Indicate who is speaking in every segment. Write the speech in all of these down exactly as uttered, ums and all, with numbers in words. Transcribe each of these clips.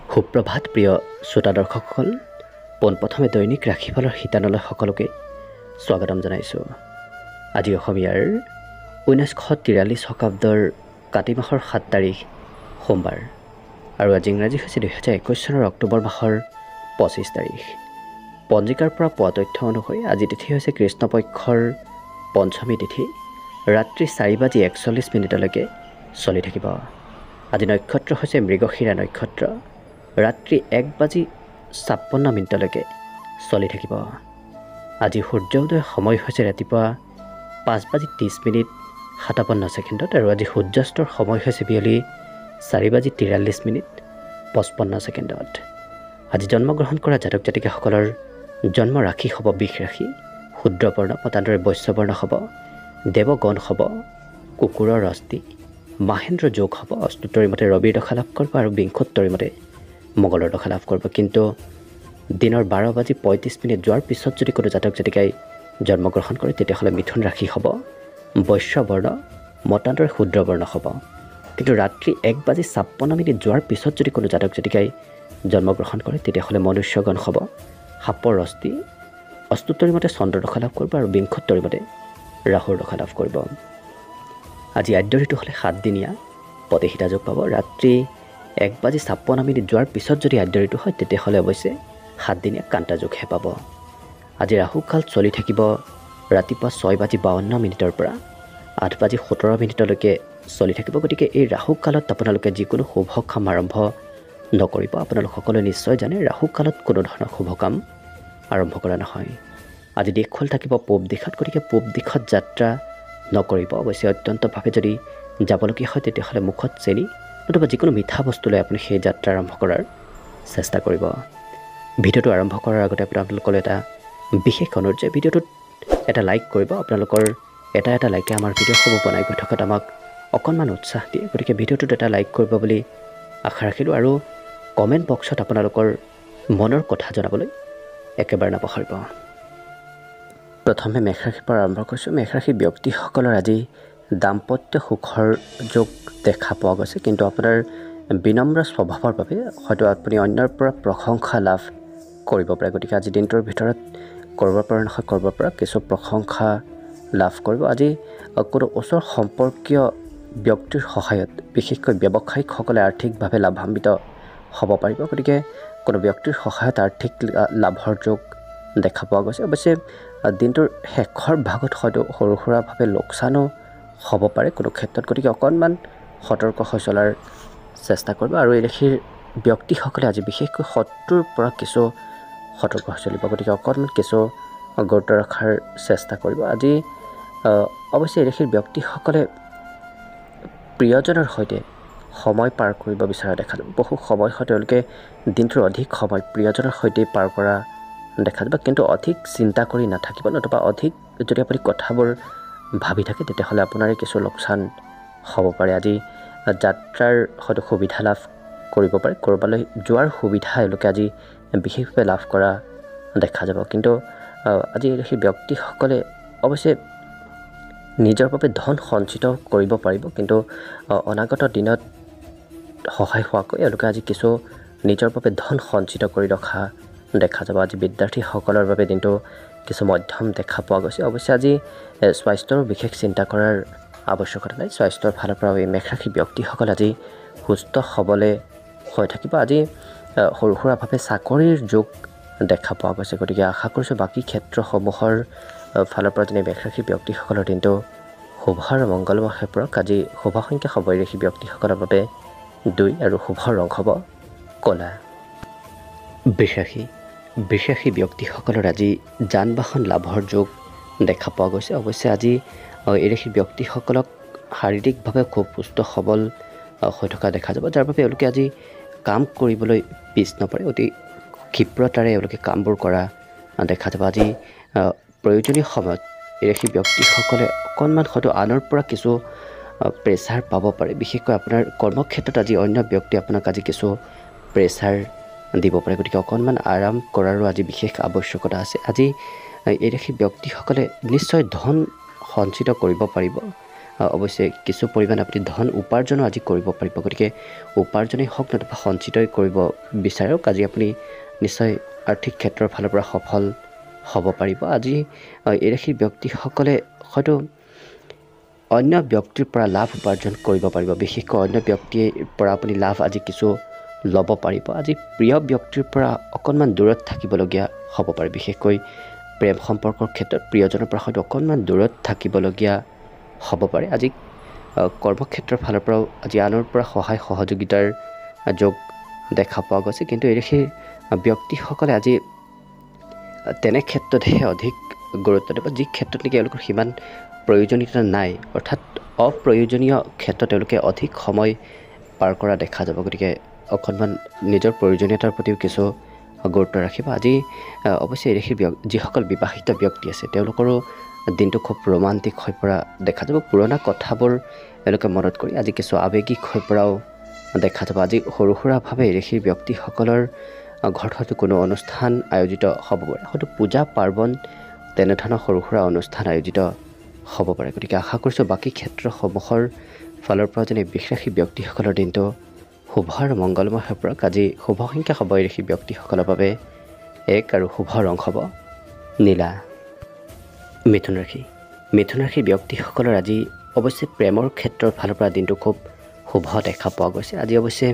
Speaker 1: সুপ্ৰভাত প্ৰিয় শ্ৰোতা দৰ্শকসকল, পোনপ্ৰথমে দৈনিক ৰাশিফলৰ শিতানলৈ সকলোকে স্বাগতম জনাইছোঁ। আজি অসমীয়াৰ ঊনৈছশ তিৰাল্লিছ শকাব্দৰ কাতি মাহৰ সাত তাৰিখ সোমবাৰ আৰু আজি ইংৰাজী হৈছে দুহেজাৰ একৈছ চনৰ অক্টোবৰ মাহৰ পঁচিছ তাৰিখ। পঞ্জিকাৰ পৰা পোৱা তথ্য অনুসৰি আজি তিথি হৈছে কৃষ্ণপক্ষৰ পঞ্চমী তিথি, ৰাত্ৰি চাৰি বাজি একচল্লিছ মিনিটলৈকে চলি থাকিব। আজি নক্ষত্ৰ হৈছে মৃগশিৰা নক্ষত্ৰ, ৰাত্ৰি এক বাজি ছাপন্ন মিনিটলৈকে চলি থাকিব। আজি সূৰ্য উদয়ৰ সময় হৈছে ৰাতিপুৱা পাঁচ বাজি ত্ৰিছ মিনিট সাতাৱন্ন ছেকেণ্ডত আৰু আজি সূৰ্যাস্তৰ সময় হৈছে বিয়লি চাৰি বাজি তিৰাল্লিছ মিনিট পঁচপন্ন ছেকেণ্ডত। আজি জন্মগ্ৰহণ কৰা জাতক জাতিকাসকলৰ জন্ম ৰাশি হ'ব বৃষ ৰাশি, শূদ্ৰবৰ্ণ পতান্তৰে বৈশ্যবৰ্ণ হ'ব, দেৱগণ হ'ব কুকুৰৰ অস্থি, মাহেন্দ্ৰ যোগ হ'ব, অষ্টোত্তৰী মতে ৰবিৰ দশা লাভ কৰিব আৰু বিংশোত্তৰী মতে মঙ্গলৰ দশা লাভ কৰিব। কিন্তু দিনৰ বাৰ বাজি পঁয়ত্ৰিছ মিনিট যোৱাৰ পিছত যদি কোনো জাতক জাতিকাই জন্মগ্ৰহণ কৰে তেতিয়াহ'লে মিথুন ৰাশি হ'ব বৈশ্যবৰ্ণ মতান্তৰে শূদ্ৰবৰ্ণ হ'ব। কিন্তু ৰাত্ৰি এক বাজি ছাপন্ন মিনিট যোৱাৰ পিছত যদি কোনো জাতক জাতিকাই জন্মগ্ৰহণ কৰে তেতিয়াহ'লে মনুষ্যগণ হ'ব সাপৰ অস্থি, অষ্টোত্তৰী মতে চন্দ্ৰ দশা লাভ কৰিব আৰু বিংশোত্তৰী মতে ৰাহুৰ দশা লাভ কৰিব। আজি আদ্য ঋতু হ'লে সাতদিনীয়া প্ৰতিহিতা যোগ পাব। ৰাত্ৰি এক বাজি ছাপন্ন মিনিট যোৱাৰ পিছত যদি আদ্য ঋতু হয় তেতিয়াহ'লে অৱশ্যে সাতদিনীয়া কান্তা যোগহে পাব। আজি ৰাহুকাল চলি থাকিব ৰাতিপুৱা ছয় বাজি বাৱন্ন মিনিটৰ পৰা আঠ বাজি সোতৰ মিনিটলৈকে চলি থাকিব। গতিকে এই ৰাহুকালত আপোনালোকে যিকোনো শুভ কাম আৰম্ভ নকৰিব। আপোনালোক সকলোৱে নিশ্চয় জানে ৰাহুকালত কোনো ধৰণৰ শুভ কাম আৰম্ভ কৰা নহয়। আজি দিশফল থাকিব পূব দিশত, গতিকে পূব দিশত যাত্ৰা নকৰিব। অৱশ্যে অত্যন্তভাৱে যদি যাবলগীয়া হয় তেতিয়াহ'লে মুখত চেনি নতুবা যিকোনো মিঠা বস্তু লৈ আপুনি সেই যাত্ৰা আৰম্ভ কৰাৰ চেষ্টা কৰিব। ভিডিঅ'টো আৰম্ভ কৰাৰ আগতে আপোনালোকলৈ এটা বিশেষ অনুৰোধ যে ভিডিঅ'টোত এটা লাইক কৰিব। আপোনালোকৰ এটা এটা লাইকে আমাৰ ভিডিঅ'সমূহ বনাই গৈ থকাত আমাক অকণমান উৎসাহ দিয়ে। গতিকে ভিডিঅ'টোত এটা লাইক কৰিব বুলি আশা ৰাখিলোঁ আৰু কমেণ্ট বক্সত আপোনালোকৰ মনৰ কথা জনাবলৈ একেবাৰে নাপাহৰিব। প্ৰথমে মেষ ৰাশিৰ পৰা আৰম্ভ কৰিছোঁ। মেষ ৰাশিৰ ব্যক্তিসকলৰ আজি দাম্পত্য সুখৰ যোগ দেখা পোৱা গৈছে, কিন্তু আপোনাৰ বিনম্ৰ স্বভাৱৰ বাবে হয়তো আপুনি অন্যৰ পৰা প্ৰশংসা লাভ কৰিব পাৰে। গতিকে আজি দিনটোৰ ভিতৰত ক'ৰবাৰ পৰা নহয় ক'ৰবাৰ পৰা কিছু প্ৰশংসা লাভ কৰিব। আজি কোনো ওচৰ সম্পৰ্কীয় ব্যক্তিৰ সহায়ত বিশেষকৈ ব্যৱসায়িকসকলে আৰ্থিকভাৱে লাভান্বিত হ'ব পাৰিব। গতিকে কোনো ব্যক্তিৰ সহায়ত আৰ্থিক লাভৰ যোগ দেখা পোৱা গৈছে। অৱশ্যে দিনটোৰ শেষৰ ভাগত হয়তো সৰু সুৰাভাৱে লোকচানো হ'ব পাৰে কোনো ক্ষেত্ৰত। গতিকে অকণমান সতৰ্ক হৈ চলাৰ চেষ্টা কৰিব আৰু এই ৰাশিৰ ব্যক্তিসকলে আজি বিশেষকৈ শত্ৰুৰ পৰা কিছু সতৰ্ক হৈ চলিব। গতিকে অকণমান কিছু গুৰুত্ব ৰখাৰ চেষ্টা কৰিব। আজি অৱশ্যে এই ৰাশিৰ ব্যক্তিসকলে প্ৰিয়জনৰ সৈতে সময় পাৰ কৰিব বিচৰা দেখা যাব। বহু সময় হয় তেওঁলোকে দিনটোৰ অধিক সময় প্ৰিয়জনৰ সৈতে পাৰ কৰা দেখা যাব, কিন্তু অধিক চিন্তা কৰি নাথাকিব নতুবা অধিক যদি আপুনি কথাবোৰ ভাবি থাকে তেতিয়াহ'লে আপোনাৰে কিছু লোকচান হ'ব পাৰে। আজি যাত্ৰাৰ হয়তো সুবিধা লাভ কৰিব পাৰে, ক'ৰবালৈ যোৱাৰ সুবিধা এওঁলোকে আজি বিশেষভাৱে লাভ কৰা দেখা যাব। কিন্তু আজি সেই ব্যক্তিসকলে অৱশ্যে নিজৰ বাবে ধন সঞ্চিত কৰিব পাৰিব, কিন্তু অনাগত দিনত সহায় হোৱাকৈ এওঁলোকে আজি কিছু নিজৰ বাবে ধন সঞ্চিত কৰি ৰখা দেখা যাব। আজি বিদ্যাৰ্থীসকলৰ বাবে দিনটো কিছু মধ্যম দেখা পোৱা গৈছে। অৱশ্যে আজি স্বাস্থ্যৰ বিশেষ চিন্তা কৰাৰ আৱশ্যকতা নাই। স্বাস্থ্যৰ ফালৰ পৰা এই মেষ ৰাশি ব্যক্তিসকল আজি সুস্থ সবলে হৈ থাকিব। আজি সৰু সুৰাভাৱে চাকৰিৰ যোগ দেখা পোৱা গৈছে। গতিকে আশা কৰিছোঁ বাকী ক্ষেত্ৰসমূহৰ ফালৰ পৰা যেনে মেষ ৰাশি ব্যক্তিসকলৰ দিনটো শুভ আৰু মংগলময় হৈ পৰক। আজি শুভ সংখ্যা হ'ব এই ৰাশি ব্যক্তিসকলৰ বাবে দুই আৰু শুভ ৰং হ'ব ক'লা। বৃষ ৰাশি বৃষ ৰাশি ব্যক্তিসকলৰ আজি যান বাহন লাভৰ যোগ দেখা পোৱা গৈছে। অৱশ্যে আজি এই ৰাশি ব্যক্তিসকলক শাৰীৰিকভাৱে খুব সুস্থ সবল হৈ থকা দেখা যাব, যাৰ বাবে এওঁলোকে আজি কাম কৰিবলৈ পিছ নপৰে। অতি ক্ষীপ্ৰতাৰে এওঁলোকে কামবোৰ কৰা দেখা যাব। আজি প্ৰয়োজনীয় সময়ত এই ৰাশি ব্যক্তিসকলে অকণমান হয়তো আনৰ পৰা কিছু প্ৰেছাৰ পাব পাৰে। বিশেষকৈ আপোনাৰ কৰ্মক্ষেত্ৰত আজি অন্য ব্যক্তি আপোনাক আজি কিছু প্ৰেছাৰ দিব পাৰে। গতিকে অকণমান আৰাম কৰাৰো আজি বিশেষ আৱশ্যকতা আছে। আজি এই ৰাশি ব্যক্তিসকলে নিশ্চয় ধন সঞ্চিত কৰিব পাৰিব অৱশ্যে কিছু পৰিমাণ আপুনি ধন উপাৰ্জনো আজি কৰিব পাৰিব। গতিকে উপাৰ্জনেই হওক নতুবা সঞ্চিতই কৰিব বিচাৰক, আজি আপুনি নিশ্চয় আৰ্থিক ক্ষেত্ৰৰ ফালৰ পৰা সফল হ'ব পাৰিব। আজি এই ৰাশিৰ ব্যক্তিসকলে হয়তো অন্য ব্যক্তিৰ পৰা লাভ উপাৰ্জন কৰিব পাৰিব, বিশেষকৈ অন্য ব্যক্তিৰ পৰা আপুনি লাভ আজি কিছু ল'ব পাৰিব। আজি প্ৰিয় ব্যক্তিৰ পৰা অকণমান দূৰত থাকিবলগীয়া হ'ব পাৰে, বিশেষকৈ প্ৰেম সম্পৰ্কৰ ক্ষেত্ৰত প্ৰিয়জনৰ পৰা হয়তো অকণমান দূৰত থাকিবলগীয়া হ'ব পাৰে। আজি কৰ্মক্ষেত্ৰৰ ফালৰ পৰাও আজি আনৰ পৰা সহায় সহযোগিতাৰ যোগ দেখা পোৱা গৈছে, কিন্তু এই ৰাশিৰ ব্যক্তিসকলে আজি তেনে ক্ষেত্ৰতহে অধিক গুৰুত্ব দিব যি ক্ষেত্ৰত নেকি তেওঁলোকৰ সিমান প্ৰয়োজনীয়তা নাই, অৰ্থাৎ অপ্ৰয়োজনীয় ক্ষেত্ৰত তেওঁলোকে অধিক সময় পাৰ কৰা দেখা যাব। গতিকে অকণমান নিজৰ প্ৰয়োজনীয়তাৰ প্ৰতিও কিছু গুৰুত্ব ৰাখিব। আজি অৱশ্যে এই ৰাশিৰ যিসকল বিবাহিত ব্যক্তি আছে তেওঁলোকৰো দিনটো খুব ৰোমান্টিক হৈ পৰা দেখা যাব। পুৰণা কথাবোৰ এওঁলোকে মনত কৰি আজি কিছু আৱেগিক হৈ পৰাও দেখা যাব। আজি সৰু সুৰাভাৱে এই ৰাশিৰ ব্যক্তিসকলৰ ঘৰত হয়তো কোনো অনুষ্ঠান আয়োজিত হ'ব পাৰে, হয়তো পূজা পাৰ্বণ তেনেধৰণৰ সৰু সুৰা অনুষ্ঠান আয়োজিত হ'ব পাৰে। গতিকে আশা কৰিছোঁ বাকী ক্ষেত্ৰসমূহৰ ফালৰ পৰা যেনে বৃষ ৰাশি ব্যক্তিসকলৰ দিনটো শুভ আৰু মংগলময় হৈ পৰক। আজি শুভ সংখ্যা হ'ব এই ৰাশি ব্যক্তিসকলৰ বাবে এক আৰু শুভ ৰং হ'ব নীলা। মিথুন ৰাশি মিথুন ৰাশি ব্যক্তিসকলৰ আজি অৱশ্যে প্ৰেমৰ ক্ষেত্ৰৰ ফালৰ পৰা দিনটো খুব শুভ দেখা পোৱা গৈছে। আজি অৱশ্যে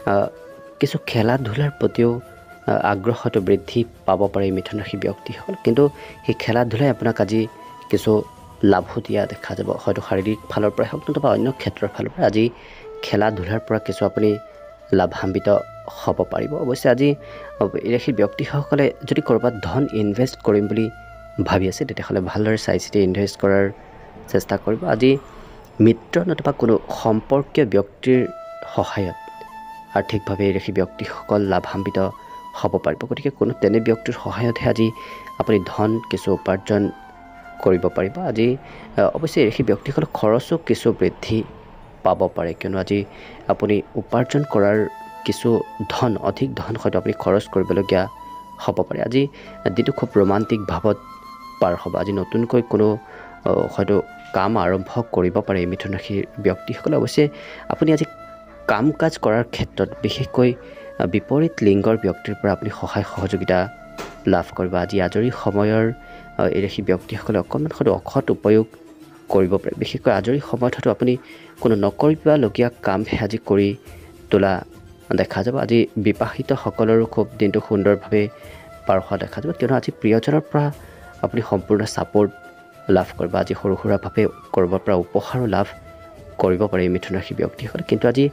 Speaker 1: কিছু খেলা ধূলাৰ প্ৰতিও আগ্ৰহটো বৃদ্ধি পাব পাৰে মিথুন ৰাশি ব্যক্তিসকল, কিন্তু সেই খেলা ধূলাই আপোনাক আজি কিছু লাভো দিয়া দেখা যাব, হয়তো শাৰীৰিক ফালৰ পৰাই হওক নতুবা অন্য ক্ষেত্ৰৰ ফালৰ পৰা আজি খেলা ধূলাৰ পৰা কিছু আপুনি লাভান্বিত হ'ব পাৰিব। অৱশ্যে আজি এই ৰাশিৰ ব্যক্তিসকলে যদি ক'ৰবাত ধন ইনভেষ্ট কৰিম বুলি ভাবি আছে তেতিয়াহ'লে ভালদৰে চাই চিতি ইনভেষ্ট কৰাৰ চেষ্টা কৰিব। আজি মিত্ৰ নতুবা কোনো সম্পৰ্কীয় ব্যক্তিৰ সহায়ত আৰ্থিকভাৱে এই ৰাশি ব্যক্তিসকল লাভান্বিত হ'ব পাৰিব। গতিকে কোনো তেনে ব্যক্তিৰ সহায়তহে আজি আপুনি ধন কিছু উপাৰ্জন কৰিব পাৰিব। আজি অৱশ্যে এই ৰাশি ব্যক্তিসকলৰ খৰচো কিছু বৃদ্ধি পাব পাৰে, কিয়নো আজি আপুনি উপাৰ্জন কৰাৰ কিছু ধন অধিক ধন হয়তো আপুনি খৰচ কৰিবলগীয়া হ'ব পাৰে। আজি দিনটো খুব ৰোমান্টিক ভাৱত পাৰ হ'ব। আজি নতুনকৈ কোনো হয়তো কাম আৰম্ভ কৰিব পাৰে এই মিথুন ৰাশিৰ ব্যক্তিসকলে। অৱশ্যে আপুনি আজি কাম কাজ কৰাৰ ক্ষেত্ৰত বিশেষকৈ বিপৰীত লিংগৰ ব্যক্তিৰ পৰা আপুনি সহায় সহযোগিতা লাভ কৰিব। আজি আজৰি সময়ৰ এই ৰাশি ব্যক্তিসকলে অকণমান হয়তো অসৎ উপয়োগ কৰিব পাৰে, বিশেষকৈ আজৰি সময়ত হয়তো আপুনি কোনো নকৰিবলগীয়া কামহে আজি কৰি তোলা দেখা যাব। আজি বিবাহিতসকলৰো খুব দিনটো সুন্দৰভাৱে পাৰ হোৱা দেখা যাব, কিয়নো আজি প্ৰিয়জনৰ পৰা আপুনি সম্পূৰ্ণ ছাপোৰ্ট লাভ কৰিব। আজি সৰু সুৰাভাৱে ক'ৰবাৰ পৰা উপহাৰো লাভ কৰিব পাৰে এই মিথুন ৰাশি ব্যক্তিসকলে, কিন্তু আজি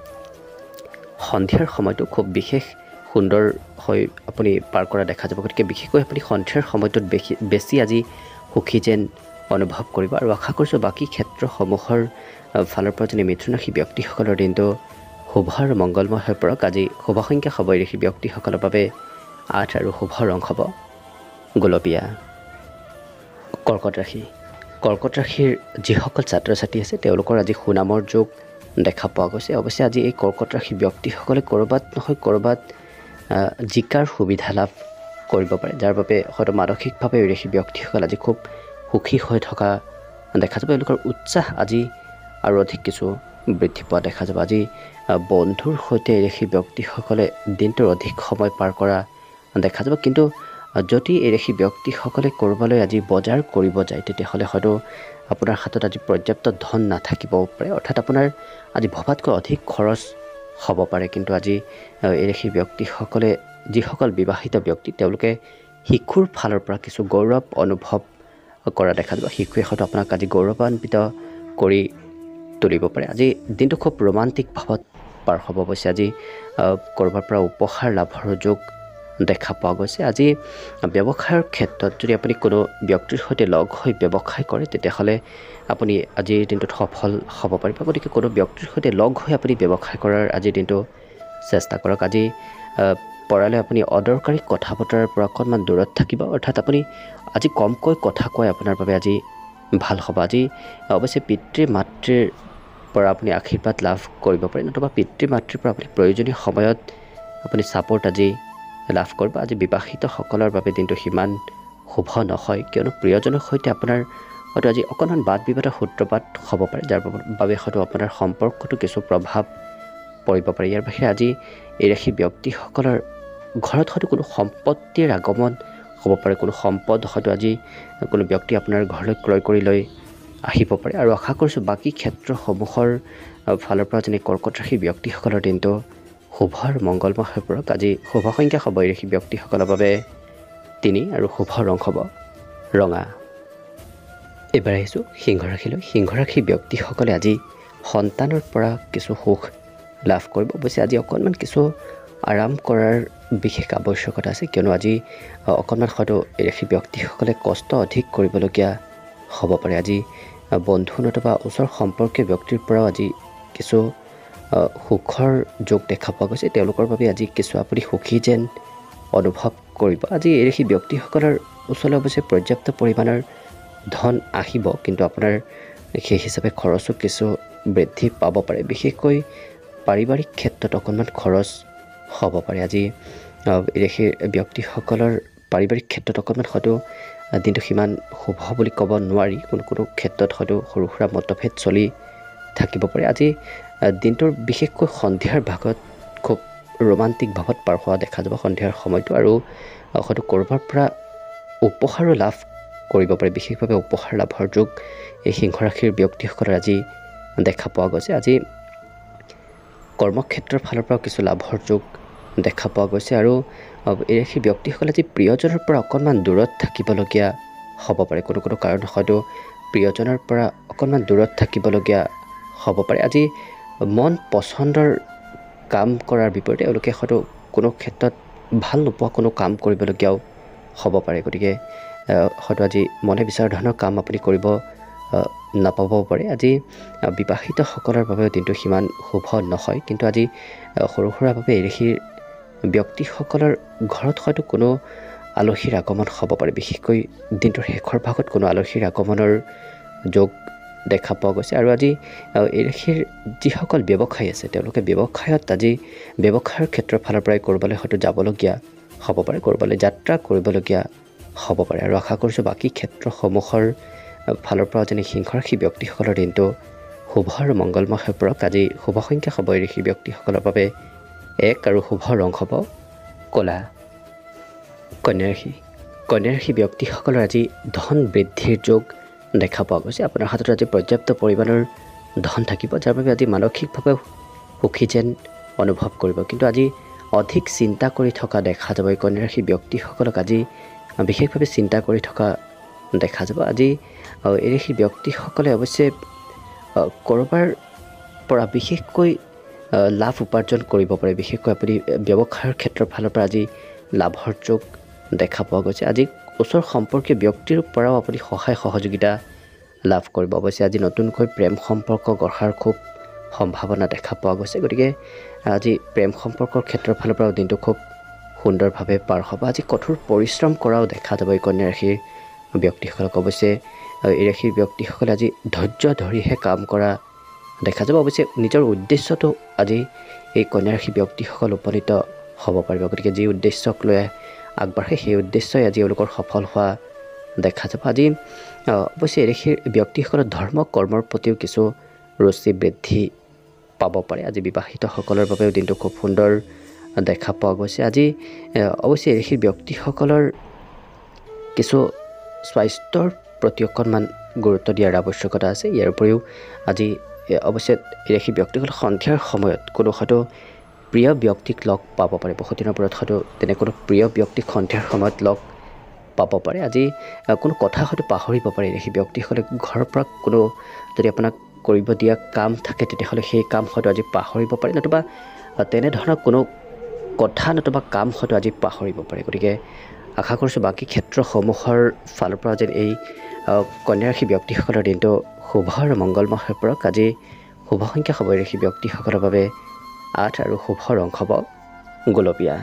Speaker 1: সন্ধিয়াৰ সময়টো খুব বিশেষ সুন্দৰ হৈ আপুনি পাৰ কৰা দেখা যাব। গতিকে বিশেষকৈ আপুনি সন্ধিয়াৰ সময়টোত বেছি বেছি আজি সুখী যেন অনুভৱ কৰিব। আৰু আশা কৰিছোঁ বাকী ক্ষেত্ৰসমূহৰ ফালৰ পৰা যেনে মিথুন ৰাশি ব্যক্তিসকলৰ দিনটো শুভ আৰু মংগলময় হৈ পৰক। আজি শুভ সংখ্যা হ'ব এই ৰাশি ব্যক্তিসকলৰ বাবে আঠ আৰু শুভ ৰং হ'ব গোলপীয়া। কৰ্কট ৰাশি কৰ্কট ৰাশিৰ যিসকল ছাত্ৰ ছাত্ৰী আছে তেওঁলোকৰ আজি সুনামৰ যোগ দেখা পোৱা গৈছে। অৱশ্যে আজি এই কৰ্কট ৰাশি ব্যক্তিসকলে ক'ৰবাত নহয় ক'ৰবাত জিকাৰ সুবিধা লাভ কৰিব পাৰে, যাৰ বাবে হয়তো মানসিকভাৱে এই ৰাশি ব্যক্তিসকল আজি খুব সুখী হৈ থকা দেখা যাব। এওঁলোকৰ উৎসাহ আজি আৰু অধিক কিছু বৃদ্ধি পোৱা দেখা যাব। আজি বন্ধুৰ সৈতে এই ৰাশি ব্যক্তিসকলে দিনটোৰ অধিক সময় পাৰ কৰা দেখা যাব, কিন্তু যদি এই ৰাশি ব্যক্তিসকলে ক'ৰবালৈ আজি বজাৰ কৰিব যায় তেতিয়াহ'লে হয়তো আপোনাৰ হাতত আজি পৰ্যাপ্ত ধন নাথাকিবও পাৰে, অৰ্থাৎ আপোনাৰ আজি ভবাতকৈ অধিক খৰচ হ'ব পাৰে। কিন্তু আজি এই ৰাশি ব্যক্তিসকলে যিসকল বিবাহিত ব্যক্তি তেওঁলোকে শিশুৰ ফালৰ পৰা কিছু গৌৰৱ অনুভৱ কৰা দেখা যাব। শিশুৱে হয়তো আপোনাক আজি গৌৰৱান্বিত কৰি তুলিব পাৰে। আজি দিনটো খুব ৰোমান্টিক ভাৱত পাৰ হ'ব। অৱশ্যে আজি ক'ৰবাৰ পৰা উপহাৰ লাভৰ যোগ দেখা পোৱা গৈছে। আজি ব্যৱসায়ৰ ক্ষেত্ৰত যদি আপুনি কোনো ব্যক্তিৰ সৈতে লগ হৈ ব্যৱসায় কৰে তেতিয়াহ'লে আপুনি আজিৰ দিনটোত সফল হ'ব পাৰিব। গতিকে কোনো ব্যক্তিৰ সৈতে লগ হৈ আপুনি ব্যৱসায় কৰাৰ আজিৰ দিনটো চেষ্টা কৰক। আজি পৰালে আপুনি অদৰকাৰী কথা বতৰাৰ পৰা অকণমান দূৰত থাকিব, অৰ্থাৎ আপুনি আজি কমকৈ কথা কয় আপোনাৰ বাবে আজি ভাল হ'ব। আজি অৱশ্যে পিতৃ মাতৃৰ পৰা আপুনি আশীৰ্বাদ লাভ কৰিব পাৰে, নতুবা পিতৃ মাতৃৰ পৰা আপুনি প্ৰয়োজনীয় সময়ত আপুনি ছাপোৰ্ট আজি লাভ কৰিব। আজি বিবাহিতসকলৰ বাবে দিনটো সিমান শুভ নহয়, কিয়নো প্ৰিয়জনৰ সৈতে আপোনাৰ হয়তো আজি অকণমান বাদ বিবাদৰ সূত্ৰপাত হ'ব পাৰে, যাৰ বাবে হয়তো আপোনাৰ সম্পৰ্কটো কিছু প্ৰভাৱ পৰিব পাৰে। ইয়াৰ বাহিৰে আজি এই ৰাশি ব্যক্তিসকলৰ ঘৰত হয়তো কোনো সম্পত্তিৰ আগমন হ'ব পাৰে, কোনো সম্পদ হয়তো আজি কোনো ব্যক্তি আপোনাৰ ঘৰলৈ ক্ৰয় কৰি লৈ আহিব পাৰে। আৰু আশা কৰিছোঁ বাকী ক্ষেত্ৰসমূহৰ ফালৰ পৰা যেনে কৰ্কট ৰাশি ব্যক্তিসকলৰ দিনটো শুভ আৰু মংগলময় হৈ পৰক। আজি শুভ সংখ্যা হ'ব এই ৰাশি ব্যক্তিসকলৰ বাবে তিনি আৰু শুভ ৰং হ'ব ৰঙা। এইবাৰ আহিছোঁ সিংহ ৰাশিলৈ। সিংহ ৰাশি ব্যক্তিসকলে আজি সন্তানৰ পৰা কিছু সুখ লাভ কৰিব। অৱশ্যে আজি অকণমান কিছু আৰাম কৰাৰ বিশেষ আৱশ্যকতা আছে, কিয়নো আজি অকণমান হয়তো এই ৰাশি ব্যক্তিসকলে কষ্ট অধিক কৰিবলগীয়া হ'ব পাৰে। আজি বন্ধু নতুবা ওচৰ সম্পৰ্কীয় ব্যক্তিৰ পৰাও আজি কিছু সুখৰ যোগ দেখা পোৱা গৈছে। তেওঁলোকৰ বাবে আজি কিছু আপুনি সুখী যেন অনুভৱ কৰিব। আজি এই ৰাশি ব্যক্তিসকলৰ ওচৰলৈ অৱশ্যে পৰ্যাপ্ত পৰিমাণৰ ধন আহিব, কিন্তু আপোনাৰ সেই হিচাপে খৰচো কিছু বৃদ্ধি পাব পাৰে। বিশেষকৈ পাৰিবাৰিক ক্ষেত্ৰত অকণমান খৰচ হ'ব পাৰে। আজি এই ৰাশিৰ ব্যক্তিসকলৰ পাৰিবাৰিক ক্ষেত্ৰত অকণমান হয়তো দিনটো সিমান শুভ বুলি ক'ব নোৱাৰি, কোনো কোনো ক্ষেত্ৰত হয়তো সৰু সুৰা মতভেদ চলি থাকিব পাৰে। আজি দিনটোৰ বিশেষকৈ সন্ধিয়াৰ ভাগত খুব ৰোমান্টিক ভাৱত পাৰ হোৱা দেখা যাব সন্ধিয়াৰ সময়টো, আৰু হয়তো ক'ৰবাৰ পৰা উপহাৰো লাভ কৰিব পাৰে। বিশেষভাৱে উপহাৰ লাভৰ যোগ এই সিংহ ৰাশিৰ ব্যক্তিসকলৰ আজি দেখা পোৱা গৈছে। আজি কৰ্মক্ষেত্ৰৰ ফালৰ পৰাও কিছু লাভৰ যোগ দেখা পোৱা গৈছে, আৰু এই ৰাশিৰ ব্যক্তিসকলে আজি প্ৰিয়জনৰ পৰা অকণমান দূৰত থাকিবলগীয়া হ'ব পাৰে। কোনো কোনো কাৰণত হয়তো প্ৰিয়জনৰ পৰা অকণমান দূৰত থাকিবলগীয়া হ'ব পাৰে। আজি মন পচন্দৰ কাম কৰাৰ বিপৰীতে এওঁলোকে হয়তো কোনো ক্ষেত্ৰত ভাল নোপোৱা কোনো কাম কৰিবলগীয়াও হ'ব পাৰে। গতিকে হয়তো আজি মনে বিচৰা ধৰণৰ কাম আপুনি কৰিব নাপাবও পাৰে। আজি বিবাহিতসকলৰ বাবেও দিনটো সিমান শুভ নহয়, কিন্তু আজি সৰু সুৰাভাৱে এই ৰাশিৰ ব্যক্তিসকলৰ ঘৰত হয়তো কোনো আলহীৰ আগমন হ'ব পাৰে। বিশেষকৈ দিনটোৰ শেষৰ ভাগত কোনো আলহীৰ আগমনৰ যোগ দেখা পোৱা গৈছে। আৰু আজি এই ৰাশিৰ যিসকল ব্যৱসায়ী আছে তেওঁলোকে ব্যৱসায়ত আজি ব্যৱসায়ৰ ক্ষেত্ৰৰ ফালৰ পৰাই ক'ৰবালৈ হয়তো যাবলগীয়া হ'ব পাৰে, ক'ৰবালৈ যাত্ৰা কৰিবলগীয়া হ'ব পাৰে। আৰু আশা কৰিছোঁ বাকী ক্ষেত্ৰসমূহৰ ফালৰ পৰা যেনে সিংহ ৰাশি ব্যক্তিসকলৰ দিনটো শুভ আৰু মংগলময় হৈ পৰক। আজি শুভ সংখ্যা হ'ব এই ৰাশি ব্যক্তিসকলৰ বাবে এক আৰু শুভ ৰং হ'ব ক'লা। কন্যা ৰাশি কন্যা ৰাশি ব্যক্তিসকলৰ আজি ধন বৃদ্ধিৰ যোগ দেখা পোৱা গৈছে। আপোনাৰ হাতত আজি পৰ্যাপ্ত পৰিমাণৰ ধন থাকিব, যাৰ বাবে আজি মানসিকভাৱে সুখী যেন অনুভৱ কৰিব। কিন্তু আজি অধিক চিন্তা কৰি থকা দেখা যাব। এই কন্যা ৰাশি ব্যক্তিসকলক আজি বিশেষভাৱে চিন্তা কৰি থকা দেখা যাব। আজি এই ৰাশি ব্যক্তিসকলে অৱশ্যে ক'ৰবাৰ পৰা বিশেষকৈ লাভ উপাৰ্জন কৰিব পাৰে। বিশেষকৈ আপুনি ব্যৱসায়ৰ ক্ষেত্ৰৰ ফালৰ পৰা আজি লাভৰ যোগ দেখা পোৱা গৈছে। আজি ওচৰ সম্পৰ্কীয় ব্যক্তিৰ পৰাও আপুনি সহায় সহযোগিতা লাভ কৰিব। অৱশ্যে আজি নতুনকৈ প্ৰেম সম্পৰ্ক গঢ়াৰ খুব সম্ভাৱনা দেখা পোৱা গৈছে। গতিকে আজি প্ৰেম সম্পৰ্কৰ ক্ষেত্ৰৰ ফালৰ পৰাও দিনটো খুব সুন্দৰভাৱে পাৰ হ'ব। আজি কঠোৰ পৰিশ্ৰম কৰাও দেখা যাব এই কন্যা ৰাশিৰ ব্যক্তিসকলক। অৱশ্যে এই ৰাশিৰ ব্যক্তিসকলে আজি ধৈৰ্য ধৰিহে কাম কৰা দেখা যাব। অৱশ্যে নিজৰ উদ্দেশ্যটো আজি এই কন্যা ৰাশি ব্যক্তিসকল উপনীত হ'ব পাৰিব। গতিকে যি উদ্দেশ্যক লৈ আগবাঢ়ে সেই উদ্দেশ্যই আজি এওঁলোকৰ সফল হোৱা দেখা যাব। আজি অৱশ্যে এই ৰাশিৰ ব্যক্তিসকলৰ ধৰ্ম কৰ্মৰ প্ৰতিও কিছু ৰুচি বৃদ্ধি পাব পাৰে। আজি বিবাহিতসকলৰ বাবেও দিনটো খুব সুন্দৰ দেখা পোৱা গৈছে। আজি অৱশ্যে এই ৰাশিৰ ব্যক্তিসকলৰ কিছু স্বাস্থ্যৰ প্ৰতি অকণমান গুৰুত্ব দিয়াৰ আৱশ্যকতা আছে। ইয়াৰ উপৰিও আজি অৱশ্যে এই ৰাশিৰ ব্যক্তিসকল সন্ধিয়াৰ সময়ত কোনো হয়তো প্ৰিয় ব্যক্তিক লগ পাব পাৰে। বহুদিনৰ পৰত হয়তো তেনে কোনো প্ৰিয় ব্যক্তিক সন্ধিয়াৰ সময়ত লগ পাব পাৰে। আজি কোনো কথা হয়তো পাহৰিব পাৰে। ৰাশি ব্যক্তিসকলে ঘৰৰ পৰা কোনো যদি আপোনাক কৰিব দিয়া কাম থাকে তেতিয়াহ'লে সেই কাম হয়তো আজি পাহৰিব পাৰে, নতুবা তেনেধৰণৰ কোনো কথা নতুবা কাম হয়তো আজি পাহৰিব পাৰে। গতিকে আশা কৰিছোঁ বাকী ক্ষেত্ৰসমূহৰ ফালৰ পৰা যেন এই কন্যা ৰাশি ব্যক্তিসকলৰ দিনটো শুভ আৰু মংগলময় হৈ পৰক। আজি শুভ সংখ্যা হ'ব এই ৰাশি ব্যক্তিসকলৰ বাবে আঠ আৰু শুভ ৰং হ'ব গোলপীয়া।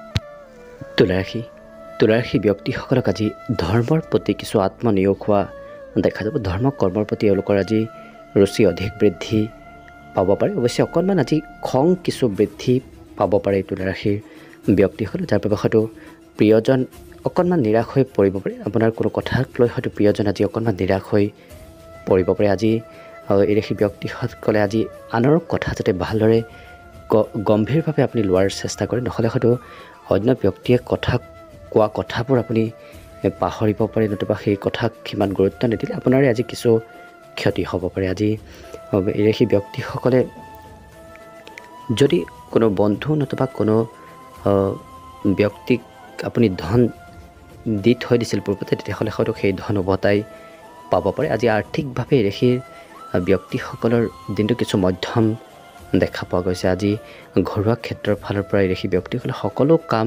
Speaker 1: তুলা ৰাশি তুলা ৰাশি ব্যক্তিসকলক আজি ধৰ্মৰ প্ৰতি কিছু আত্মনিয়োগ হোৱা দেখা যাব। ধৰ্ম কৰ্মৰ প্ৰতি এওঁলোকৰ আজি ৰুচি অধিক বৃদ্ধি,
Speaker 2: 'পাব পাৰে। অৱশ্যে অকণমান আজি খং কিছু বৃদ্ধি পাব পাৰে তুলা ৰাশিৰ ব্যক্তিসকলে। আজি কৰ্মক্ষেত্ৰৰ ফালৰ পৰাও কিছু লাভৰ যোগ দেখা পোৱা গৈছে। আজি কৰ্মক্ষেত্ৰত হয়তো আপোনাৰ কৰ্তব্য কিছুমান পালন
Speaker 1: ব্যক্তিসকল যাৰ বাবে হয়তো প্ৰিয়জন অকণমান নিৰাশ হৈ পৰিব পাৰে আপোনাৰ কোনো কথাক লৈ হয়তো প্ৰিয়জন আজি অকণমান নিৰাশ হৈ পৰিব পাৰে আজি এই ৰাশি ব্যক্তিসকলে আজি আনৰ কথা যাতে ভালদৰে গম্ভীৰভাৱে আপুনি লোৱাৰ চেষ্টা কৰে নহ'লে হয়তো অন্য ব্যক্তিয়ে কথা কোৱা কথাবোৰ আপুনি পাহৰিব পাৰে নতুবা সেই কথাক সিমান গুৰুত্ব নিদিলে আপোনাৰে আজি কিছু ক্ষতি হ'ব পাৰে আজি এই ৰাশি ব্যক্তিসকলে যদি কোনো বন্ধু নতুবা কোনো ব্যক্তিক আপুনি ধন দি থৈ দিছিল পূৰ্বতে তেতিয়াহ'লে হয়তো সেই ধন উভতাই পাব পাৰে আজি আৰ্থিকভাৱে এই ৰাশিৰ ব্যক্তিসকলৰ দিনটো কিছু মধ্যম দেখা পোৱা গৈছে আজি ঘৰুৱা ক্ষেত্ৰৰ ফালৰ পৰা এই ৰাশি ব্যক্তিসকলে সকলো কাম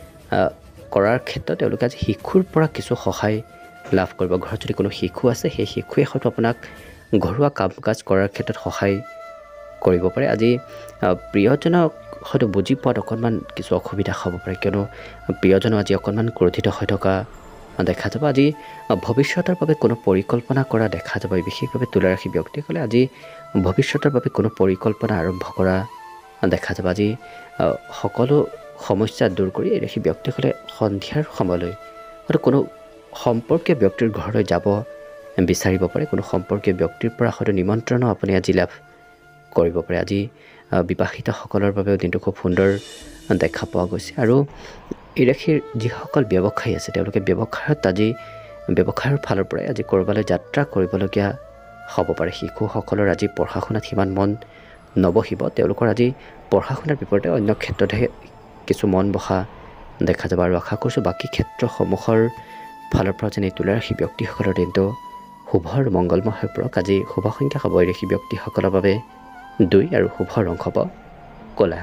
Speaker 1: কৰাৰ ক্ষেত্ৰত তেওঁলোকে আজি শিশুৰ পৰা কিছু সহায় লাভ কৰিব ঘৰত যদি কোনো শিশু আছে সেই শিশুৱে হয়তো আপোনাক ঘৰুৱা কাম কাজ কৰাৰ ক্ষেত্ৰত সহায় কৰিব পাৰে আজি প্ৰিয়জনক হয়তো বুজি পোৱাত অকণমান কিছু অসুবিধা হ'ব পাৰে কিয়নো প্ৰিয়জনক আজি অকণমান ক্ৰোধিত হৈ থকা দেখা যাব আজি ভৱিষ্যতৰ বাবে কোনো পৰিকল্পনা কৰা দেখা যাব বিশেষভাৱে তুলা ৰাশি ব্যক্তিসকলে আজি ভৱিষ্যতৰ বাবে কোনো পৰিকল্পনা আৰম্ভ কৰা দেখা যাব আজি সকলো সমস্যা দূৰ কৰি এই ৰাশি ব্যক্তিসকলে সন্ধিয়াৰ সময়লৈ হয়তো কোনো সম্পৰ্কীয় ব্যক্তিৰ ঘৰলৈ যাব বিচাৰিব পাৰে কোনো সম্পৰ্কীয় ব্যক্তিৰ পৰা হয়তো নিমন্ত্ৰণো আপুনি আজি লাভ কৰিব পাৰে আজি বিবাহিতসকলৰ বাবেও দিনটো খুব সুন্দৰ দেখা পোৱা গৈছে আৰু এই ৰাশিৰ যিসকল ব্যৱসায়ী আছে তেওঁলোকে ব্যৱসায়ত আজি ব্যৱসায়ৰ ফালৰ পৰাই আজি ক'ৰবালৈ যাত্ৰা কৰিবলগীয়া হ'ব পাৰে শিশুসকলৰ আজি পঢ়া শুনাত সিমান মন নবহিব তেওঁলোকৰ আজি পঢ়া শুনাৰ বিপৰীতে অন্য ক্ষেত্ৰতহে কিছু মন বহা দেখা যাব আৰু আশা কৰিছোঁ বাকী ক্ষেত্ৰসমূহৰ ফালৰ পৰা যেনে তুলা ৰাশি ব্যক্তিসকলৰ দিনটো শুভ আৰু মংগলময় হৈ পৰক আজি শুভ সংখ্যা হ'ব এই ৰাশি ব্যক্তিসকলৰ বাবে দুই আৰু শুভ ৰং হ'ব ক'লা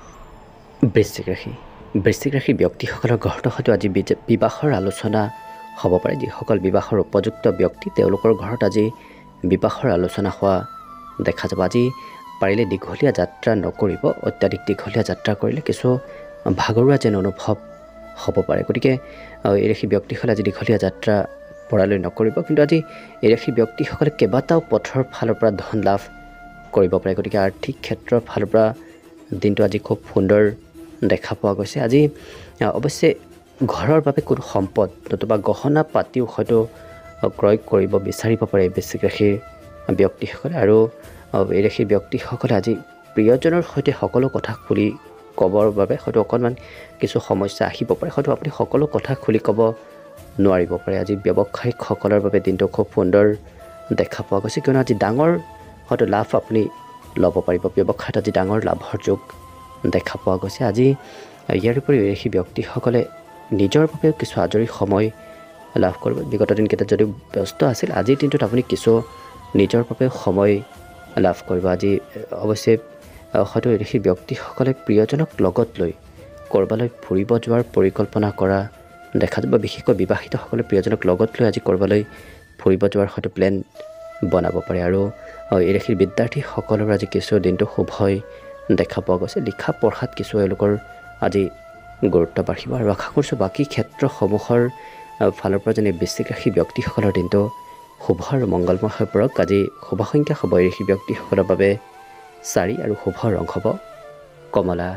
Speaker 1: বৃশ্চিক ৰাশি বৃশ্চিক ৰাশি ব্যক্তিসকলৰ ঘৰত হয়তো আজি বিবাহৰ আলোচনা হ'ব পাৰে যিসকল বিবাহৰ উপযুক্ত ব্যক্তি তেওঁলোকৰ ঘৰত আজি বিবাহৰ আলোচনা হোৱা দেখা যাব আজি পাৰিলে দীঘলীয়া যাত্ৰা নকৰিব অত্যাধিক দীঘলীয়া যাত্ৰা কৰিলে কিছু ভাগৰুৱা যেন অনুভৱ হ'ব পাৰে গতিকে এই ৰাশি ব্যক্তিসকলে আজি দীঘলীয়া যাত্ৰা পৰালৈ নকৰিব কিন্তু আজি এই ৰাশি ব্যক্তিসকলে কেইবাটাও পথৰ ফালৰ পৰা ধন লাভ কৰিব পাৰে গতিকে আৰ্থিক ক্ষেত্ৰৰ ফালৰ পৰা দিনটো আজি খুব সুন্দৰ দেখা পোৱা গৈছে আজি অৱশ্যে ঘৰৰ বাবে কোনো সম্পদ নতুবা গহনা পাতিও হয়তো ক্ৰয় কৰিব বিচাৰিব পাৰে বৃশ্চিক ৰাশিৰ ব্যক্তিসকলে আৰু এই ৰাশিৰ ব্যক্তিসকলে আজি প্ৰিয়জনৰ সৈতে সকলো কথা খুলি ক'বৰ বাবে হয়তো অকণমান কিছু সমস্যা আহিব পাৰে হয়তো আপুনি সকলো কথা খুলি ক'ব নোৱাৰিব পাৰে আজি ব্যৱসায়িকসকলৰ বাবে দিনটো খুব সুন্দৰ দেখা পোৱা গৈছে কিয়নো আজি ডাঙৰ হয়তো লাভ আপুনি ল'ব পাৰিব ব্যৱসায়ত আজি ডাঙৰ লাভৰ যোগ দেখা পোৱা গৈছে আজি ইয়াৰ উপৰিও এই ৰাশি ব্যক্তিসকলে নিজৰ বাবেও কিছু আজৰি সময় লাভ কৰিব বিগত দিনকেইটাত যদিও ব্যস্ত আছিল আজিৰ দিনটোত আপুনি কিছু নিজৰ বাবেও সময় লাভ কৰিব আজি অৱশ্যে হয়তো এই ৰাশি ব্যক্তিসকলে প্ৰিয়জনক লগত লৈ ক'ৰবালৈ ফুৰিব যোৱাৰ পৰিকল্পনা কৰা দেখা যাব বিশেষকৈ বিবাহিতসকলে প্ৰিয়জনক লগত লৈ আজি ক'ৰবালৈ ফুৰিব যোৱাৰ হয়তো প্লেন বনাব পাৰে আৰু এই ৰাশিৰ বিদ্যাৰ্থীসকলৰ আজি কিছু দিনটো শুভ হৈ দেখা পোৱা গৈছে লিখা পঢ়াত কিছু এওঁলোকৰ আজি গুৰুত্ব বাঢ়িব আৰু আশা কৰিছোঁ বাকী ক্ষেত্ৰসমূহৰ ফালৰ পৰা যেনে বৃশ্চিক ৰাশি ব্যক্তিসকলৰ দিনটো শুভ আৰু মংগলময় হৈ পৰক আজি শুভ সংখ্যা হ'ব এই ৰাশি ব্যক্তিসকলৰ বাবে চাৰি আৰু শুভ ৰং হ'ব কমলা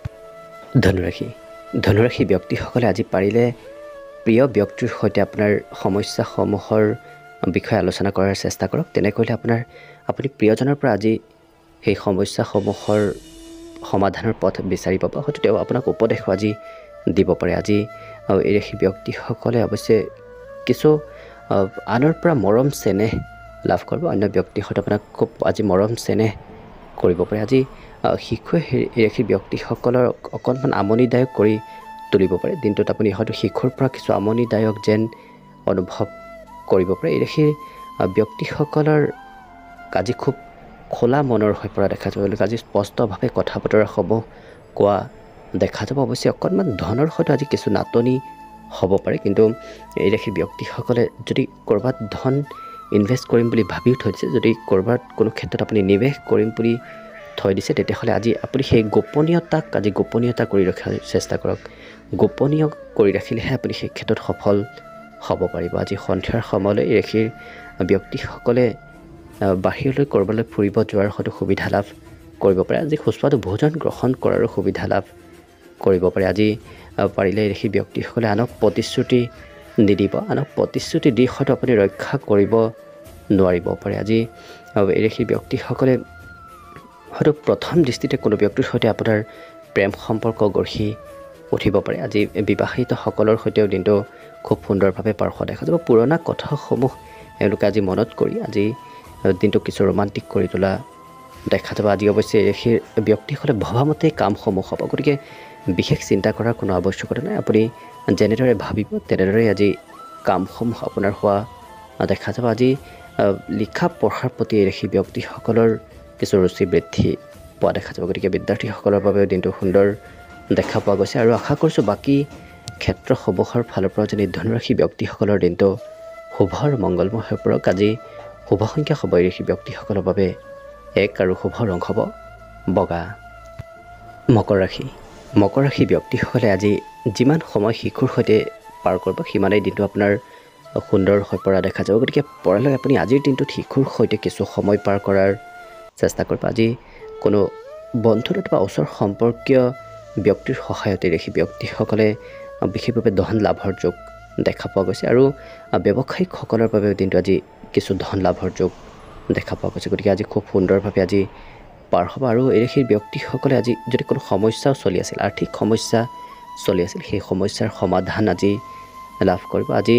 Speaker 1: ধনুৰাশি ধনুৰাশি ব্যক্তিসকলে আজি পাৰিলে প্ৰিয় ব্যক্তিৰ সৈতে আপোনাৰ সমস্যাসমূহৰ বিষয়ে আলোচনা কৰাৰ চেষ্টা কৰক তেনে কৰিলে আপোনাৰ আপুনি প্ৰিয়জনৰ পৰা আজি সেই সমস্যাসমূহৰ সমাধানৰ পথ বিচাৰি পাব হয়তো তেওঁ আপোনাক উপদেশ আজি দিব পাৰে আজি এই ৰাশি ব্যক্তিসকলে অৱশ্যে কিছু আনৰ পৰা মৰম চেনেহ লাভ কৰিব অন্য ব্যক্তিৰ সৈতে আপোনাক খুব আজি মৰম চেনেহ কৰিব পাৰে আজি শিশুৱে এই ৰাশি ব্যক্তিসকলৰ অকণমান আমনিদায়ক কৰি তুলিব পাৰে দিনটোত আপুনি হয়তো শিশুৰ পৰা কিছু আমনিদায়ক যেন অনুভৱ কৰিব পাৰে এই ৰাশিৰ ব্যক্তিসকলৰ আজি খুব খোলা মনৰ হৈ পৰা দেখা যাব আজি স্পষ্টভাৱে কথা বতৰাসমূহ কোৱা দেখা যাব অৱশ্যে অকণমান ধনৰ হয়তো আজি কিছু নাটনি হ'ব পাৰে কিন্তু এই ৰাশিৰ ব্যক্তিসকলে যদি ক'ৰবাত ধন ইনভেষ্ট কৰিম বুলি ভাবিও থৈ দিছে যদি ক'ৰবাত কোনো ক্ষেত্ৰত আপুনি নিৱেশ কৰিম বুলি থৈ দিছে তেতিয়াহ'লে আজি আপুনি সেই গোপনীয়তাক আজি গোপনীয়তা কৰি ৰখাৰ চেষ্টা কৰক গোপনীয় কৰি ৰাখিলেহে আপুনি সেই ক্ষেত্ৰত সফল হ'ব পাৰিব আজি সন্ধিয়াৰ সময়লৈ এই ৰাশিৰ ব্যক্তিসকলে বাহিৰলৈ ক'ৰবালৈ ফুৰিব যোৱাৰ হয়তো সুবিধা লাভ কৰিব পাৰে আজি সুস্বাদু ভোজন গ্ৰহণ কৰাৰো সুবিধা লাভ কৰিব পাৰে। আজি পাৰিলে এই ৰাশি ব্যক্তিসকলে আনক প্ৰতিশ্ৰুতি নিদিব, আনক প্ৰতিশ্ৰুতি দি হয়তো আপুনি ৰক্ষা কৰিব নোৱাৰিব পাৰে। আজি এই ৰাশি ব্যক্তিসকলে হয়তো প্ৰথম দৃষ্টিতে কোনো ব্যক্তিৰ সৈতে আপোনাৰ প্ৰেম সম্পৰ্ক গঢ়ি উঠিব পাৰে। আজি বিবাহিতসকলৰ সৈতেও দিনটো খুব সুন্দৰভাৱে পাৰ হোৱা দেখা যাব। পুৰণা কথাসমূহ এওঁলোকে আজি মনত কৰি আজি দিনটো কিছু ৰোমান্টিক কৰি তোলা দেখা যাব। আজি অৱশ্যে এই ৰাশিৰ ব্যক্তিসকলে ভবামতে কামসমূহ হ'ব, গতিকে বিশেষ চিন্তা কৰাৰ কোনো আৱশ্যকতা নাই। আপুনি যেনেদৰে ভাবিব তেনেদৰে আজি কামসমূহ আপোনাৰ হোৱা দেখা যাব। আজি লিখা পঢ়াৰ প্ৰতি এই ৰাশি ব্যক্তিসকলৰ কিছু ৰুচি বৃদ্ধি পোৱা দেখা যাব, গতিকে বিদ্যাৰ্থীসকলৰ বাবেও দিনটো সুন্দৰ দেখা পোৱা গৈছে। আৰু আশা কৰিছোঁ বাকী ক্ষেত্ৰসমূহৰ ফালৰ পৰা যেনে ধনুৰাশি ব্যক্তিসকলৰ দিনটো শুভ আৰু মংগলময় হৈ পৰক। আজি শুভ সংখ্যা হ'ব এই ৰাশি ব্যক্তিসকলৰ বাবে এক আৰু শুভ ৰং হ'ব বগা। মকৰ ৰাশি মকৰ ৰাশি ব্যক্তিসকলে আজি যিমান সময় শিশুৰ সৈতে পাৰ কৰিব সিমানেই দিনটো আপোনাৰ সুন্দৰ হৈ পৰা দেখা যাব, গতিকে পৰালৈ আপুনি আজিৰ দিনটোত শিশুৰ সৈতে কিছু সময় পাৰ কৰাৰ চেষ্টা কৰিব। আজি কোনো বন্ধু অথবা ওচৰ সম্পৰ্কীয় ব্যক্তিৰ সহায়তে ৰাশি ব্যক্তিসকলে বিশেষভাৱে ধন লাভৰ যোগ দেখা পোৱা গৈছে। আৰু ব্যৱসায়িকসকলৰ বাবেও দিনটো আজি কিছু ধন লাভৰ যোগ দেখা পোৱা গৈছে, গতিকে আজি খুব সুন্দৰভাৱে আজি পাৰ হ'ব। আৰু এই ৰাশিৰ ব্যক্তিসকলে আজি যদি কোনো সমস্যাও চলি আছিল, আৰ্থিক সমস্যা চলি আছিল, সেই সমস্যাৰ সমাধান আজি লাভ কৰিব। আজি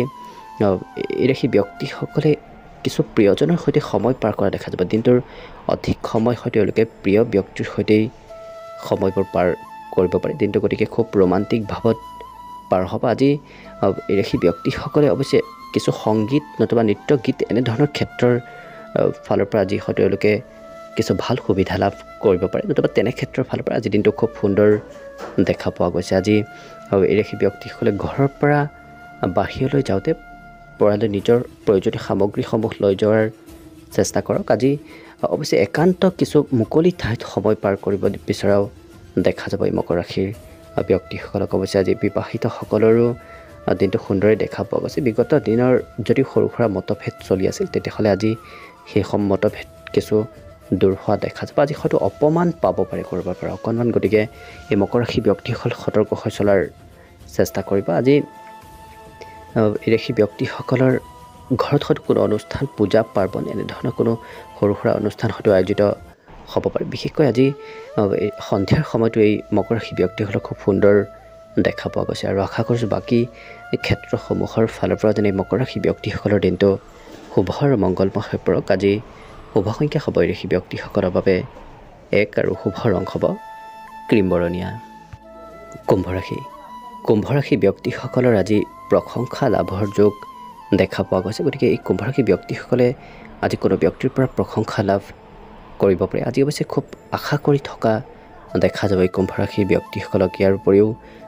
Speaker 1: এই ৰাশি ব্যক্তিসকলে কিছু প্ৰিয়জনৰ সৈতে সময় পাৰ কৰা দেখা যাব। দিনটোৰ অধিক সময় হয়তো তেওঁলোকে প্ৰিয় ব্যক্তিৰ সৈতেই সময়বোৰ পাৰ কৰিব পাৰে দিনটো, গতিকে খুব ৰোমান্টিক ভাৱত পাৰ হ'ব। আজি এই ৰাশি ব্যক্তিসকলে অৱশ্যে কিছু সংগীত নতুবা নৃত্য গীত এনেধৰণৰ ক্ষেত্ৰৰ ফালৰ পৰা আজি হয়তো তেওঁলোকে কিছু ভাল সুবিধা লাভ কৰিব পাৰে, নতুবা তেনে ক্ষেত্ৰৰ ফালৰ পৰা আজি দিনটো খুব সুন্দৰ দেখা পোৱা গৈছে। আজি এই ৰাশি ব্যক্তিসকলে ঘৰৰ পৰা বাহিৰলৈ যাওঁতে পৰালৈ নিজৰ প্ৰয়োজনীয় সামগ্ৰীসমূহ লৈ যোৱাৰ চেষ্টা কৰক। আজি অৱশ্যে একান্ত কিছু মুকলি ঠাইত সময় পাৰ কৰিব বিচৰাও দেখা যাব এই মকৰ ৰাশিৰ ব্যক্তিসকলক। অৱশ্যে আজি বিবাহিতসকলৰো দিনটো সুন্দৰে দেখা পোৱা গৈছে। বিগত দিনৰ যদি সৰু সুৰা মতভেদ চলি আছিল তেতিয়াহ'লে আজি সেই সম মতভেদ কিছু দূৰ হোৱা দেখা যাব। আজি হয়তো অপমান পাব পাৰে ক'ৰবাৰ পৰা অকণমান, গতিকে এই মকৰ ৰাশি ব্যক্তিসকল সতৰ্ক হৈ চলাৰ চেষ্টা কৰিব। আজি এই ৰাশি ব্যক্তিসকলৰ ঘৰত হয়তো কোনো অনুষ্ঠান পূজা পাৰ্বণ এনেধৰণৰ কোনো সৰু সুৰা অনুষ্ঠান হয়তো আয়োজিত হ'ব পাৰে। বিশেষকৈ আজি সন্ধিয়াৰ সময়তো এই মকৰ ৰাশি ব্যক্তিসকলক খুব সুন্দৰ দেখা পোৱা গৈছে। আৰু আশা কৰিছোঁ বাকী ক্ষেত্ৰসমূহৰ ফালৰ পৰা যেনে মকৰ ৰাশি ব্যক্তিসকলৰ দিনটো শুভ আৰু মংগলময় হৈ পৰক। আজি শুভ সংখ্যা হ'ব এই ৰাশি ব্যক্তিসকলৰ বাবে এক আৰু শুভ ৰং হ'ব ক্ৰীম বৰণীয়া। কুম্ভ ৰাশি কুম্ভ ৰাশি ব্যক্তিসকলৰ আজি প্ৰশংসা লাভৰ যোগ দেখা পোৱা গৈছে, গতিকে এই কুম্ভ ৰাশি ব্যক্তিসকলে আজি কোনো ব্যক্তিৰ পৰা প্ৰশংসা লাভ কৰিব পাৰে। আজি অৱশ্যে খুব আশা কৰি থকা দেখা যাব এই কুম্ভ ৰাশি ব্যক্তিসকলক। ইয়াৰ উপৰিও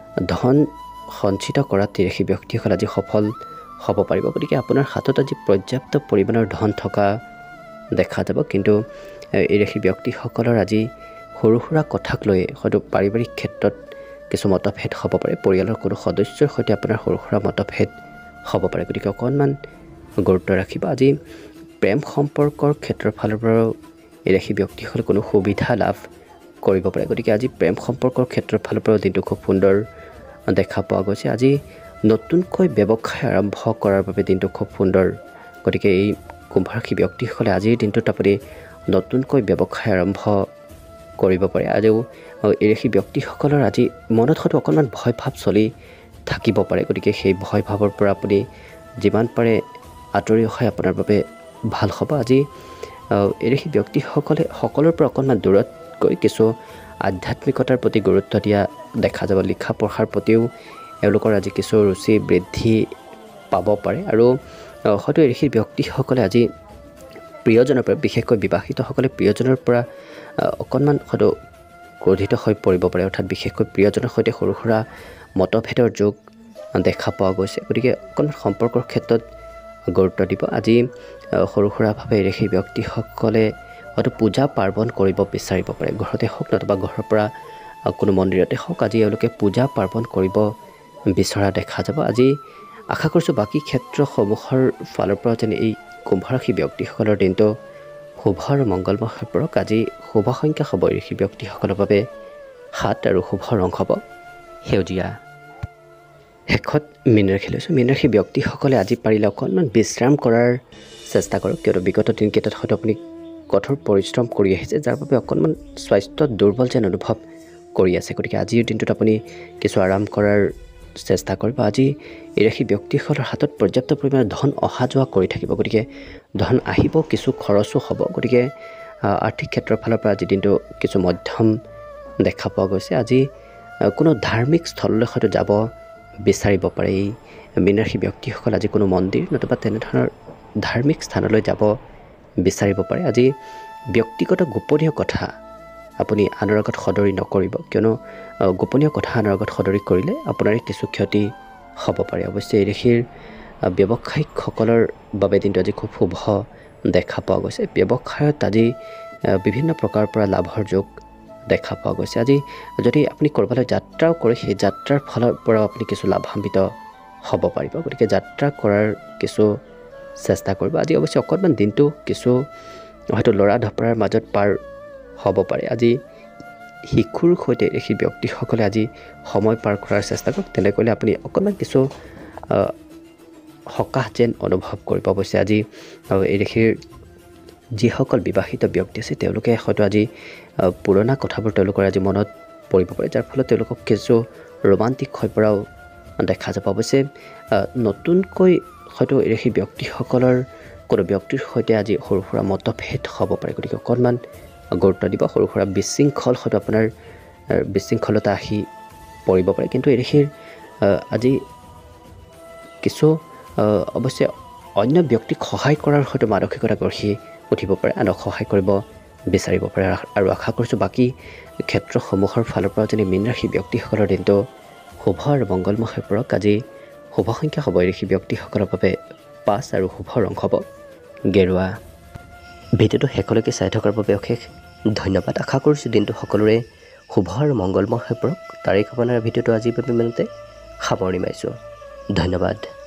Speaker 1: ধন সঞ্চিত কৰাত এই ৰাশি ব্যক্তিসকল আজি সফল হ'ব পাৰিব, গতিকে আপোনাৰ হাতত আজি পৰ্যাপ্ত পৰিমাণৰ ধন থকা দেখা যাব। কিন্তু এই ৰাশি ব্যক্তিসকলৰ আজি সৰু সুৰা কথাক লৈ হয়তো পাৰিবাৰিক ক্ষেত্ৰত কিছু মতভেদ হ'ব পাৰে, পৰিয়ালৰ কোনো সদস্যৰ সৈতে আপোনাৰ সৰু সুৰা মতভেদ হ'ব পাৰে, গতিকে অকণমান গুৰুত্ব ৰাখিব। আজি প্ৰেম সম্পৰ্কৰ ক্ষেত্ৰৰ ফালৰ পৰাও এই ৰাশি ব্যক্তিসকলে কোনো সুবিধা লাভ কৰিব পাৰে, গতিকে আজি প্ৰেম সম্পৰ্কৰ ক্ষেত্ৰৰ ফালৰ পৰাও দিনটো খুব সুন্দৰ দেখা পোৱা গৈছে। আজি নতুনকৈ ব্যৱসায় আৰম্ভ কৰাৰ বাবে দিনটো খুব সুন্দৰ, গতিকে এই কুম্ভ ৰাশি ব্যক্তিসকলে আজিৰ দিনটোত আপুনি নতুনকৈ ব্যৱসায় আৰম্ভ কৰিব পাৰে। আৰু এই ৰাশি ব্যক্তিসকলৰ আজি মনত হয়তো অকণমান ভয় ভাৱ চলি থাকিব পাৰে, গতিকে সেই ভয় ভাৱৰ পৰা আপুনি যিমান পাৰে আঁতৰি অহাই আপোনাৰ বাবে ভাল হ'ব। আজি এই ৰাশি ব্যক্তিসকলে সকলোৰ পৰা অকণমান দূৰত গৈ কিছু আধ্যাত্মিকতাৰ প্ৰতি গুৰুত্ব দিয়া দেখা যাব। লিখা পঢ়াৰ প্ৰতিও এওঁলোকৰ আজি কিছু ৰুচি বৃদ্ধি পাব পাৰে। আৰু হয়তো এই ৰাশিৰ ব্যক্তিসকলে আজি প্ৰিয়জনৰ পৰা, বিশেষকৈ বিবাহিতসকলে প্ৰিয়জনৰ পৰা অকণমান হয়তো ক্ৰোধিত হৈ পৰিব পাৰে, অৰ্থাৎ বিশেষকৈ প্ৰিয়জনৰ সৈতে সৰু সুৰা মতভেদৰ যোগ দেখা পোৱা গৈছে, গতিকে অকণমান সম্পৰ্কৰ ক্ষেত্ৰত গুৰুত্ব দিব। আজি সৰু সুৰাভাৱে এই ৰাশিৰ ব্যক্তিসকলে হয়তো পূজা পাৰ্বণ কৰিব বিচাৰিব পাৰে, ঘৰতে হওক নতুবা ঘৰৰ পৰা কোনো মন্দিৰতে হওক আজি এওঁলোকে পূজা পাৰ্বণ কৰিব বিচৰা দেখা যাব। আজি আশা কৰিছোঁ বাকী ক্ষেত্ৰসমূহৰ ফালৰ পৰা যেনে এই কুম্ভ ৰাশি ব্যক্তিসকলৰ দিনটো শুভ আৰু মংগলময় হৈ পৰক। আজি শুভ সংখ্যা হ'ব এই ৰাশি ব্যক্তিসকলৰ বাবে সাত আৰু শুভ ৰং হ'ব সেউজীয়া। শেষত মীন ৰাশি লৈছোঁ। মীন ৰাশি ব্যক্তিসকলে আজি পাৰিলে অকণমান বিশ্ৰাম কৰাৰ চেষ্টা কৰক, কিয়নো বিগত দিনকেইটাত হয়তো আপুনি কঠোৰ পৰিশ্ৰম কৰি আহিছে, যাৰ বাবে অকণমান স্বাস্থ্য দুৰ্বল যেন অনুভৱ কৰি আছে। গতিকে আজিৰ দিনটোত আপুনি কিছু আৰাম কৰাৰ চেষ্টা কৰিব। আজি এই ৰাশি ব্যক্তিসকলৰ হাতত পৰ্যাপ্ত পৰিমাণে ধন অহা যোৱা কৰি থাকিব, গতিকে ধন আহিব, কিছু খৰচো হ'ব। গতিকে আৰ্থিক ক্ষেত্ৰৰ ফালৰ পৰা আজি দিনটো কিছু মধ্যম দেখা পোৱা গৈছে। আজি কোনো ধাৰ্মিক স্থললৈ হয়তো যাব বিচাৰিব পাৰে এই মীন ৰাশি ব্যক্তিসকল। আজি কোনো মন্দিৰ নতুবা তেনেধৰণৰ ধাৰ্মিক স্থানলৈ যাব বিচাৰিব পাৰে। আজি ব্যক্তিগত গোপনীয় কথা আপুনি আনৰ আগত সদৰি নকৰিব, কিয়নো গোপনীয় কথা আনৰ আগত সদৰি কৰিলে আপোনাৰে কিছু ক্ষতি হ'ব পাৰে। অৱশ্যে এই ৰাশিৰ ব্যৱসায়িকসকলৰ বাবে দিনটো আজি খুব শুভ দেখা পোৱা গৈছে। ব্যৱসায়ত আজি বিভিন্ন প্ৰকাৰৰ পৰা লাভৰ যোগ দেখা পোৱা গৈছে। আজি যদি আপুনি ক'ৰবালৈ যাত্ৰাও কৰে, সেই যাত্ৰাৰ ফালৰ পৰাও আপুনি কিছু লাভান্বিত হ'ব পাৰিব। গতিকে যাত্ৰা কৰাৰ কিছু চেষ্টা কৰিব। আজি অৱশ্যে অকণমান দিনটো কিছু হয়তো লৰা ঢপৰাৰ মাজত পাৰ হ'ব পাৰে। আজি শিশুৰ সৈতে সেই ব্যক্তিসকলে আজি সময় পাৰ কৰাৰ চেষ্টা কৰক, তেনে কৰিলে আপুনি অকণমান কিছু সকাহ যেন অনুভৱ কৰিব। অৱশ্যে আজি এই ৰাশিৰ যিসকল বিবাহিত ব্যক্তি আছে, তেওঁলোকে হয়তো আজি পুৰণা কথাবোৰ তেওঁলোকৰ আজি মনত পৰিব পাৰে, যাৰ ফলত তেওঁলোকক কিছু ৰোমান্টিক হৈ পৰাও দেখা যাব। অৱশ্যে নতুনকৈ হয়তো এই ৰাশি ব্যক্তিসকলৰ কোনো ব্যক্তিৰ সৈতে আজি সৰু সুৰা মতভেদ হ'ব পাৰে, গতিকে অকণমান গুৰুত্ব দিব। সৰু সুৰা বিশৃংখল হয়তো আপোনাৰ বিশৃংখলতা আহি পৰিব পাৰে। কিন্তু এই ৰাশিৰ আজি কিছু অৱশ্যে অন্য ব্যক্তিক সহায় কৰাৰ হয়তো মানসিকতা গঢ়ি উঠিব পাৰে, আনক সহায় কৰিব বিচাৰিব পাৰে। আৰু আশা কৰিছোঁ বাকী ক্ষেত্ৰসমূহৰ ফালৰ পৰা যেনে মীন ৰাশি ব্যক্তিসকলৰ দিনটো শুভ আৰু মংগলময় হৈ পৰক। আজি শুভ সংখ্যা হ'ব এই ৰাশি ব্যক্তিসকলৰ বাবে পাঁচ আৰু শুভ ৰং হ'ব গেৰুৱা। ভিডিঅ'টো শেষলৈকে চাই থকাৰ বাবে অশেষ ধন্যবাদ। আশা কৰিছোঁ দিনটো সকলোৰে শুভ আৰু মংগলময় হৈ পৰক। তাৰে কামনাৰ ভিডিঅ'টো আজিৰ বাবে ইমানতে সামৰণি মাৰিছোঁ। ধন্যবাদ।